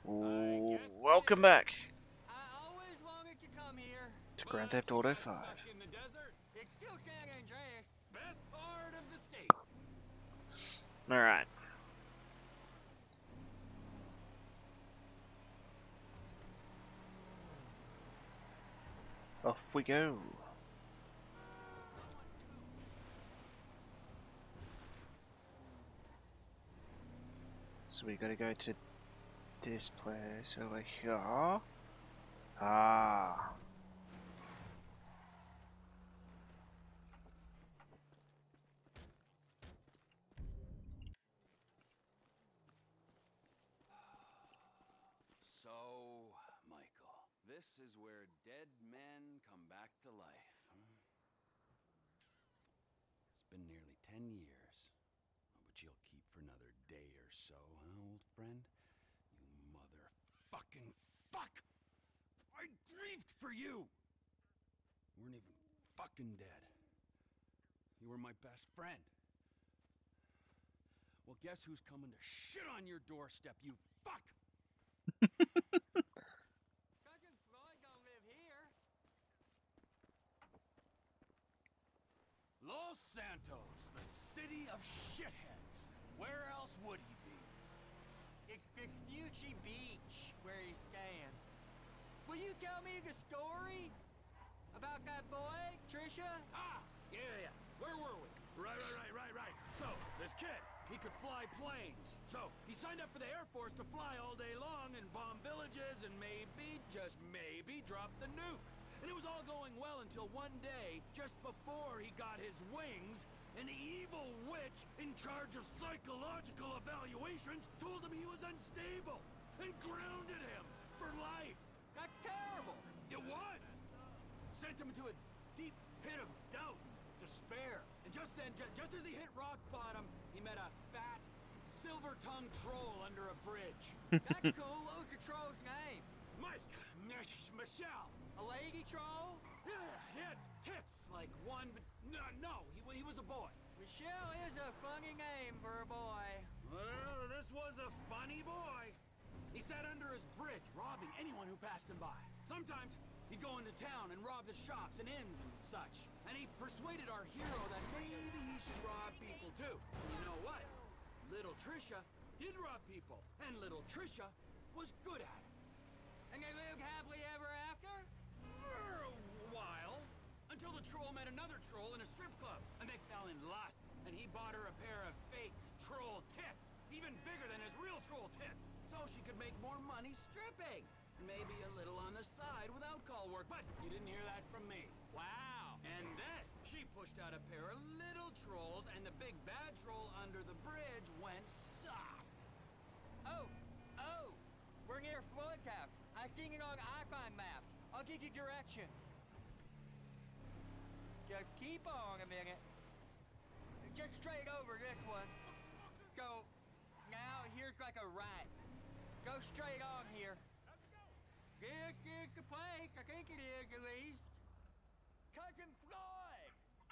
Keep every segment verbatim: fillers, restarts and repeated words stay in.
Ooh, welcome back I always wanted to come here. to Grand Theft Auto five. In the desert. It's still San Andreas. Best part of the state. Alright. Off we go. So we gotta go to this place over here. Ah. So, Michael, this is where dead men come back to life. Hmm? It's been nearly ten years, but you'll keep for another day or so, huh, old friend? You motherfucking fuck! I grieved for you! You weren't even fucking dead. You were my best friend. Well, guess who's coming to shit on your doorstep, you fuck! Cousin Floyd don't live here. Los Santos, the city of shitheads. Where else would he be? It's Vespucci Beach where he's staying. Will you tell me the story about that boy, Trisha? Ah, yeah, yeah, yeah. Where were we? Right, right, right, right, right. So, this kid, he could fly planes. So, he signed up for the Air Force to fly all day long and bomb villages and maybe, just maybe, drop the nuke. And it was all going well until one day, just before he got his wings, an evil witch in charge of psychological evaluations told him he was unstable and grounded him for life. That's terrible. It was. Sent him into a deep pit of doubt and despair. And just then, ju just as he hit rock bottom, he met a fat, silver-tongued troll under a bridge. That's cool. What was the troll's name? Mike, Mich Michelle. A lady troll? Yeah, he had tits like one, but no, no, he, he was a boy. Michelle is a funny name for a boy. Well, this was a funny boy. He sat under his bridge, robbing anyone who passed him by. Sometimes he'd go into town and rob the shops and inns and such. And he persuaded our hero that maybe he should rob people too. And you know what? Little Trisha did rob people, and little Trisha was good at it. And they lived happily ever after? For a while. Until the troll met another troll in a strip club, and they fell in lust. And he bought her a pair of fake troll tits, even bigger than his real troll tits, so she could make more money stripping. Maybe a little on the side without call work, but you didn't hear that from me. Wow. And then she pushed out a pair of little trolls, and the big bad troll under the bridge went soft. Oh, oh, we're near Floyd's house. I've seen it on I I M L maps. I'll give you directions. Just keep on a minute. Just straight over this one. So, now here's like a right. Go straight on here. This is the place. I think it is, at least. Cousin Floyd!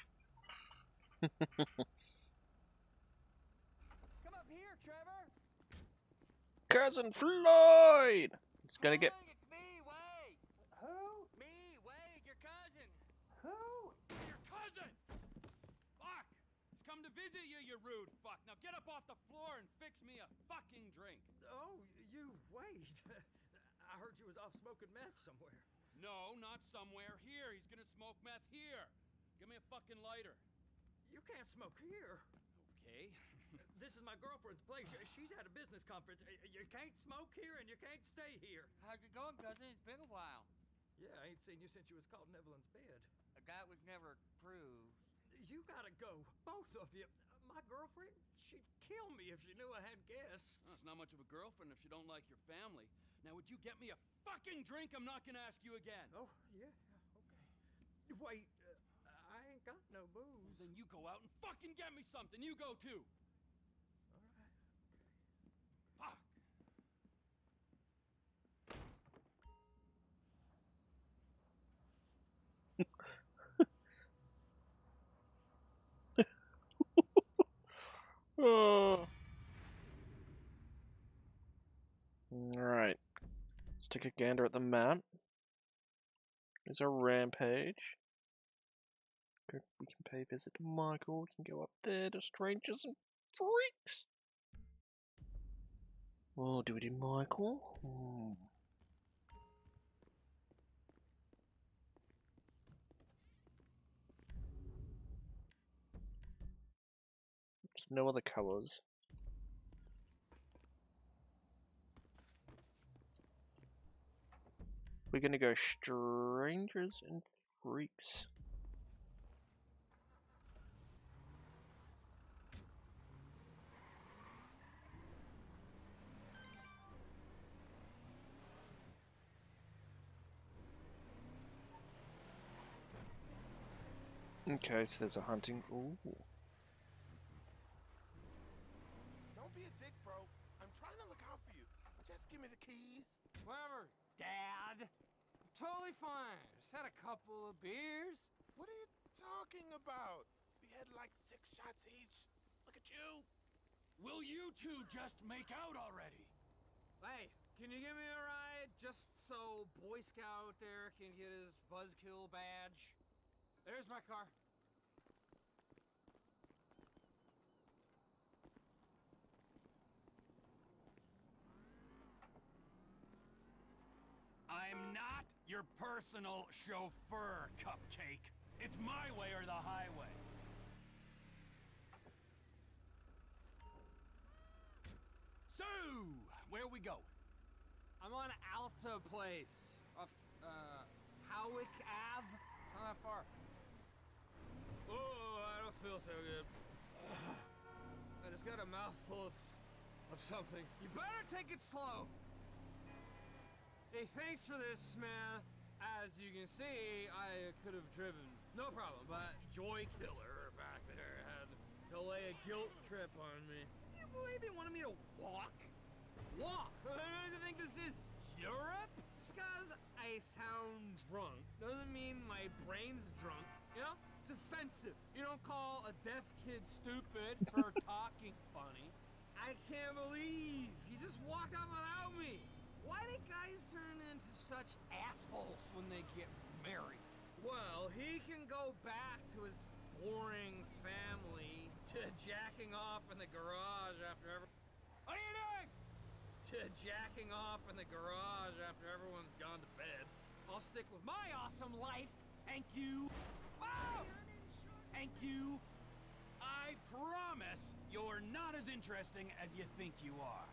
Come up here, Trevor. Cousin Floyd! It's gonna get. Floyd, it's me, Wade. Who? Me, Wade, your cousin. Who? Your cousin! Fuck! He's come to visit you, you rude fuck. Now get up off the floor and fix me a fucking drink. Oh, you, Wade. I heard you was off smoking meth somewhere. No, not somewhere. Here. He's gonna smoke meth here. Give me a fucking lighter. You can't smoke here. Okay. This is my girlfriend's place. She's at a business conference. You can't smoke here and you can't stay here. How's it going, cousin? It's been a while. Yeah, I ain't seen you since you was caught in Evelyn's bed. That was never proved. You gotta go, both of you. My girlfriend, she'd kill me if she knew I had guests. Well, it's not much of a girlfriend if she don't like your family. Now, would you get me a fucking drink? I'm not gonna ask you again. Oh, yeah, okay. Wait, uh, I ain't got no booze. Well, then you go out and fucking get me something. You go too. All right, okay. Fuck. Oh. Alright. Let's take a gander at the map. There's a rampage. We can pay a visit to Michael. We can go up there to strangers and freaks. Oh, do we do Michael? Hmm. There's no other colours. We're gonna go strangers and freaks. Okay, so there's a hunting. Ooh. Don't be a dick, bro. I'm trying to look out for you. Just give me the keys. Whatever, Dad. I'm totally fine. Just had a couple of beers. What are you talking about? We had like six shots each. Look at you. Will you two just make out already? Hey, can you give me a ride just so Boy Scout there can get his buzzkill badge? There's my car. I'm not your personal chauffeur, Cupcake. It's my way or the highway. So, where we going? I'm on Alta Place. Off, uh, Howick Ave. It's not that far. Oh, I don't feel so good. I just got a mouthful of, of something. You better take it slow. Hey, thanks for this, man. As you can see, I could have driven. No problem, but Joy Killer back there had to lay a guilt trip on me. Can you believe he wanted me to walk? Walk? What do you think this is? Europe? Just because I sound drunk doesn't mean my brain's drunk, you know? It's offensive. You don't call a deaf kid stupid for talking funny. I can't believe he just walked out without me. Why do guys turn into such assholes when they get married? Well, he can go back to his boring family, to jacking off in the garage after every... What are you doing? To jacking off in the garage after everyone's gone to bed. I'll stick with my awesome life. Thank you. Oh! Thank you. I promise you're not as interesting as you think you are.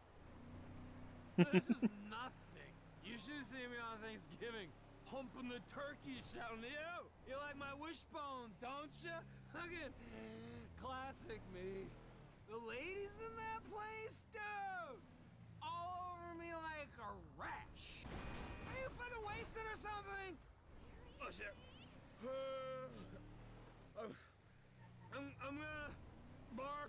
This is nothing. You should have seen me on Thanksgiving, humping the turkey, shouting, "Yo, you like my wishbone, don't you?" Again, classic me. The ladies in that place, dude, all over me like a rash. Are you fucking wasted or something? Oh shit. Uh, I'm, I'm, I'm gonna barf.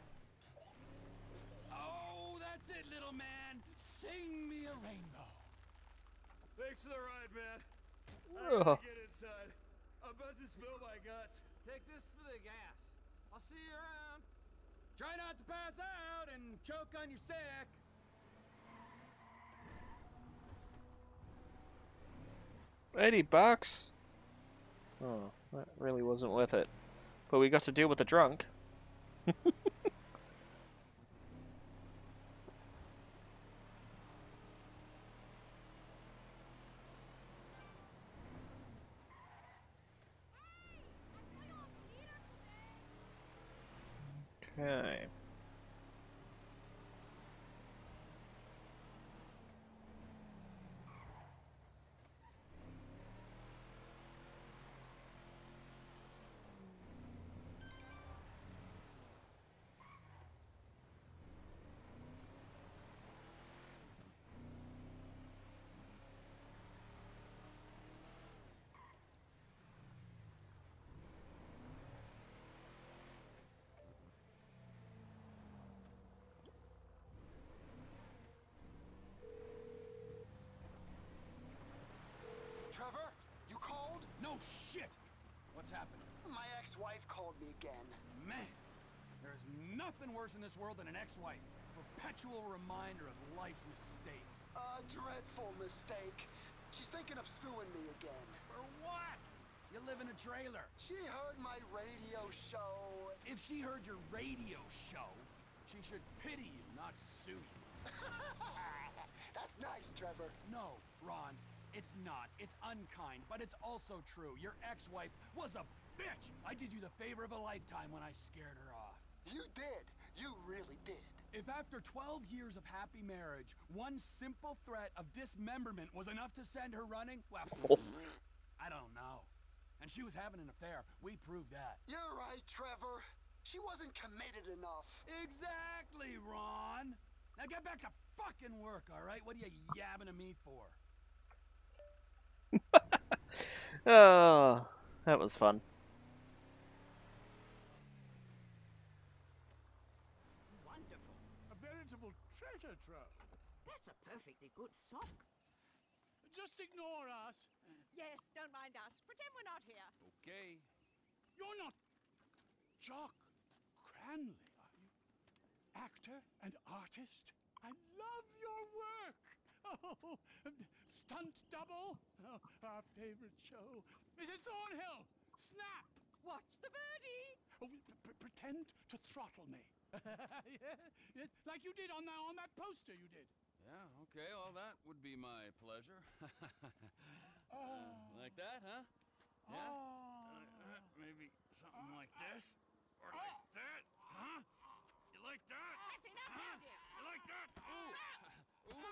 Oh, that's it, little man. Sing me a rainbow. Thanks for the ride, man. I Ugh. gotta get inside. I'm about to spill my guts. Take this for the gas. I'll see you around. Try not to pass out and choke on your sack. eighty bucks? Oh, that really wasn't worth it. But we got to deal with the drunk. Okay. Trevor, you called? No shit. What's happened? My ex-wife called me again. Man, there's nothing worse in this world than an ex-wife. perpetual reminder of life's mistakes. A dreadful mistake. She's thinking of suing me again. For what? You live in a trailer. She heard my radio show. If she heard your radio show, she should pity you, not sue you. That's nice, Trevor. No, Ron, it's not. It's unkind, but it's also true. Your ex-wife was a bitch. I did you the favor of a lifetime when I scared her off. You did. You really did. If after twelve years of happy marriage, one simple threat of dismemberment was enough to send her running, well, I don't know. And she was having an affair. We proved that. You're right, Trevor. She wasn't committed enough. Exactly, Ron. Now get back to fucking work, all right? What are you yabbing at me for? Oh, that was fun. Wonderful. A veritable treasure trove. That's a perfectly good sock. Just ignore us. Yes, don't mind us. Pretend we're not here. Okay. You're not Jock Cranley, are you? Actor and artist? I love your work. Oh, stunt double. Oh, our favorite show. Missus Thornhill, snap. Watch the birdie. Oh, p- pretend to throttle me. Yeah, yes, like you did on that on that poster you did. Yeah, okay, well, that would be my pleasure. Oh. Uh, like that, huh? Yeah? Oh. Uh, uh, maybe something like this? Or like that? Huh? You like that? That's enough Huh? now, dear. You like that? Ooh! Ooh!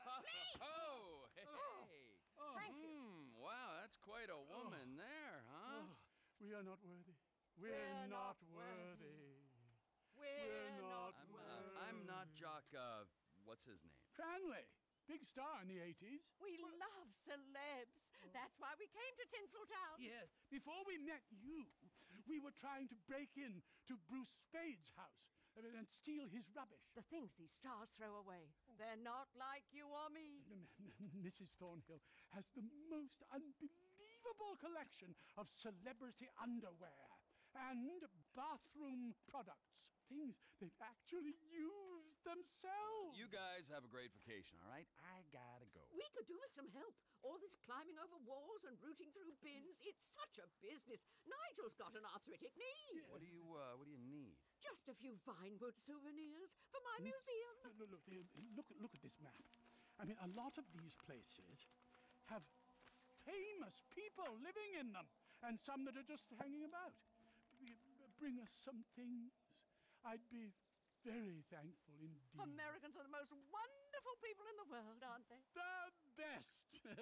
Oh, hey! Oh, thank you. Hmm, wow, that's quite a woman there, huh? Oh, we are not worthy. We're, We're not, not worthy. We're, We're not. not I'm, worthy. uh, I'm not Jock, uh, what's his name? Cranley, big star in the eighties. We love celebs. That's why we came to Tinseltown. Yes. Before we met you, we were trying to break in to Bruce Spade's house uh, and steal his rubbish. The things these stars throw away, they're not like you or me. Missus Thornhill has the most unbelievable collection of celebrity underwear and bathroom products. Things they've actually used themselves. You guys have a great vacation, all right? I gotta go. We could do with some help. All this climbing over walls and rooting through bins, it's such a business. Nigel's got an arthritic knee. What do you, uh, what do you need? Just a few Vinewood souvenirs for my museum. Look, look, look, look at this map. I mean, a lot of these places have famous people living in them, and some that are just hanging about. Bring us some things. I'd be very thankful indeed. Americans are the most wonderful people in the world, aren't they? The best.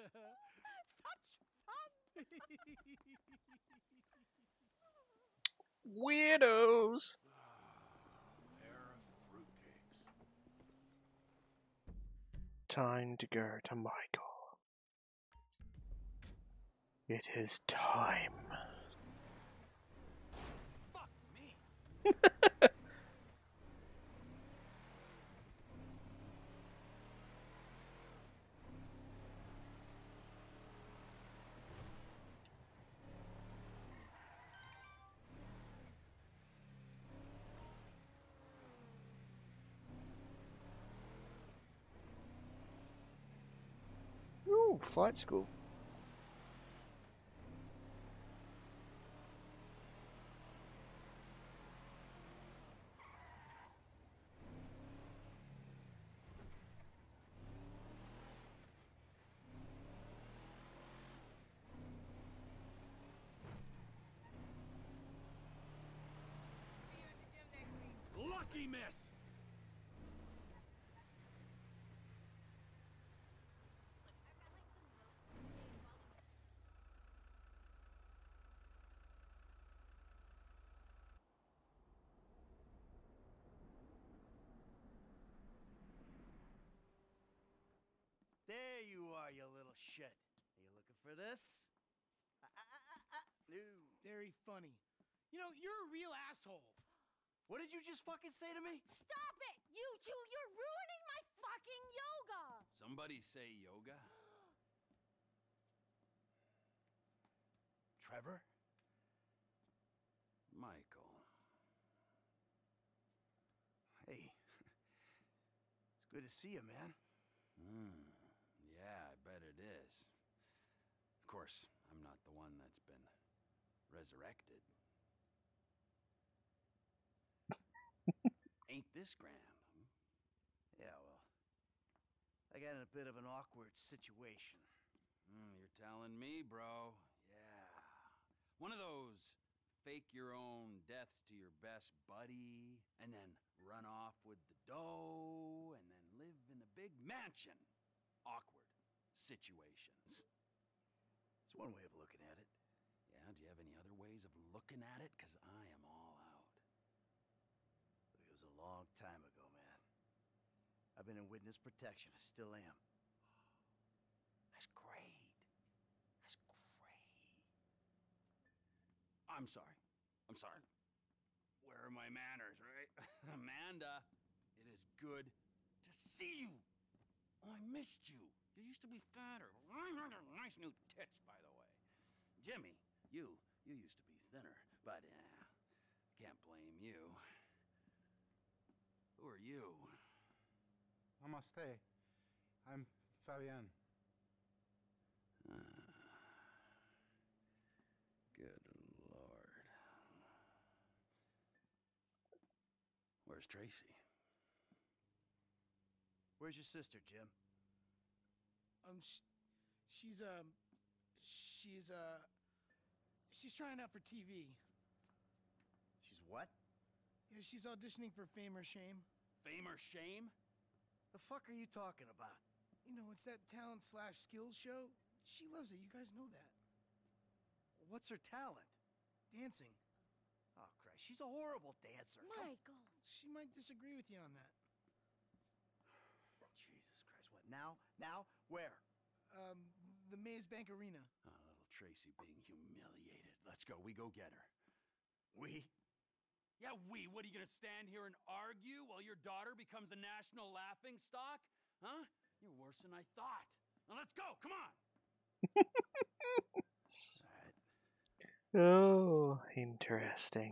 Such fun. Weirdos. Pair of fruitcakes. Time to go to Michael. It is time. Fuck me. Ooh, flight school. Lucky miss. There you are, you little shit. Are you looking for this? Ah, ah, ah, ah, ah. No. Very funny. You know, you're a real asshole. What did you just fucking say to me? Stop it! You two, you're ruining my fucking yoga! Somebody say yoga? Trevor? Michael. Hey, Good to see you, man. Hmm. Yeah, I bet it is. Of course, I'm not the one that's been resurrected. Ain't this grand? Hmm? Yeah, well, I got in a bit of an awkward situation. Mm, you're telling me, bro. Yeah. One of those fake your own deaths to your best buddy, and then run off with the dough, and then live in a big mansion. Awkward situations. It's one way of looking at it. Yeah, do you have any other ways of looking at it? Because I am all out. It was a long time ago, man. I've been in witness protection. I still am. That's great. That's great. I'm sorry. I'm sorry. Where are my manners, right? Amanda, it is good to see you. Oh, I missed you. You used to be fatter. Nice new tits, by the way. Jimmy, you, you used to be thinner, but uh, can't blame you. Who are you? Namaste. I'm Fabian. Uh, good Lord. Where's Tracy? Where's your sister, Jim? Um, sh she's, um, she's, uh, she's trying out for T V. She's what? Yeah, she's auditioning for Fame or Shame. Fame or Shame? The fuck are you talking about? You know, it's that talent slash skills show. She loves it. You guys know that. What's her talent? Dancing. Oh, Christ. She's a horrible dancer. Come- Michael. She might disagree with you on that. Jesus Christ. What, now? Now? Where? Um, the Maze Bank Arena. Oh, little Tracy being humiliated. Let's go. We go get her. We? Yeah, we. What, are you gonna stand here and argue while your daughter becomes a national laughing stock? Huh? You're worse than I thought. Now let's go. Come on. Oh, interesting.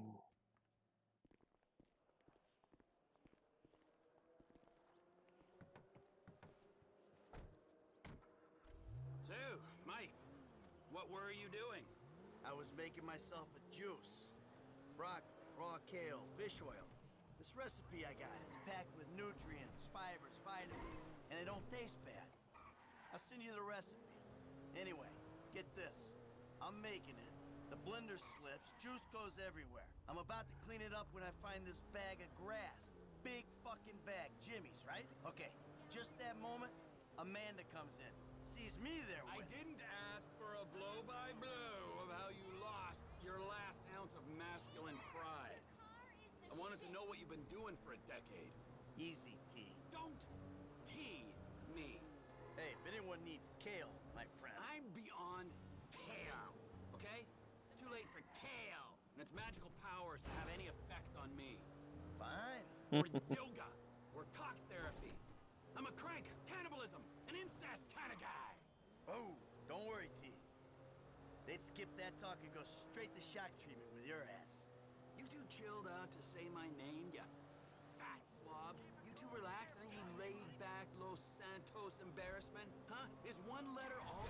So, Mike, what were you doing? I was making myself a juice. Broccoli, raw kale, fish oil. This recipe I got is packed with nutrients, fibers, vitamins, and it don't taste bad. I'll send you the recipe. Anyway, get this. I'm making it. The blender slips, juice goes everywhere. I'm about to clean it up when I find this bag of grass. Big fucking bag, Jimmy's, right? Okay, just that moment, Amanda comes in. Sees me there with I didn't ask for a blow-by-blow of how you lost your last ounce of masculine pride. I wanted to know what you've been doing for a decade. Easy, T. Don't T me. Hey, if anyone needs kale, my friend. I'm beyond kale, okay? It's too late for kale and its magical powers to have any effect on me. Fine. Or yoga, or cock therapy. I'm a crank, cannibalism, an incest kind of guy. Oh, don't worry, T. They'd skip that talk and go straight to shock treatment with your ass. You too chilled out to say my name, you fat slob. You too relaxed, I mean laid back Los Santos embarrassment, huh? Is one letter all...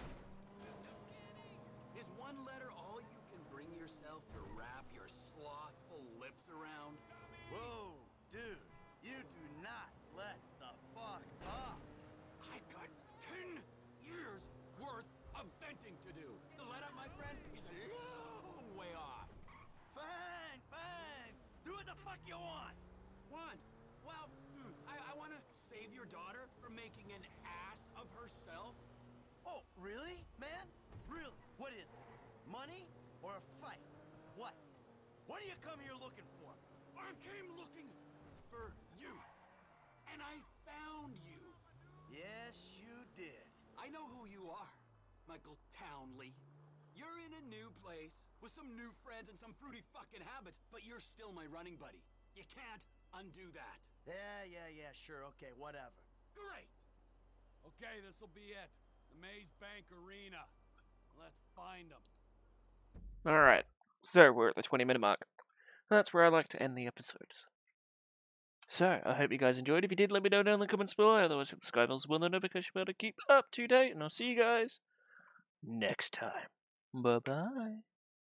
Is one letter all you can bring yourself to wrap your slothful lips around? Whoa, dude, you do not let the fuck up. I got ten years worth of venting to do. To let up, my friend, is a long way off. Fine, fine. Do what the fuck you want. Want? Well, hmm, I, I want to save your daughter from making an ass of herself. Oh, really, man? Really? What is it? Money or a fight? What? What do you come here looking for? I came looking for you, and I found you. Yes, you did. I know who you are, Michael Townley. You're in a new place with some new friends and some fruity fucking habits, but you're still my running buddy. You can't undo that. Yeah, yeah, yeah, sure, okay, whatever. Great. Okay, this'll be it. The Maze Bank Arena. Let's find them. Alright, so we're at the twenty minute mark. That's where I like to end the episode. So, I hope you guys enjoyed. If you did, let me know down in the comments below. Otherwise, subscribe and will the notification bell to keep up to date. And I'll see you guys next time. Bye-bye.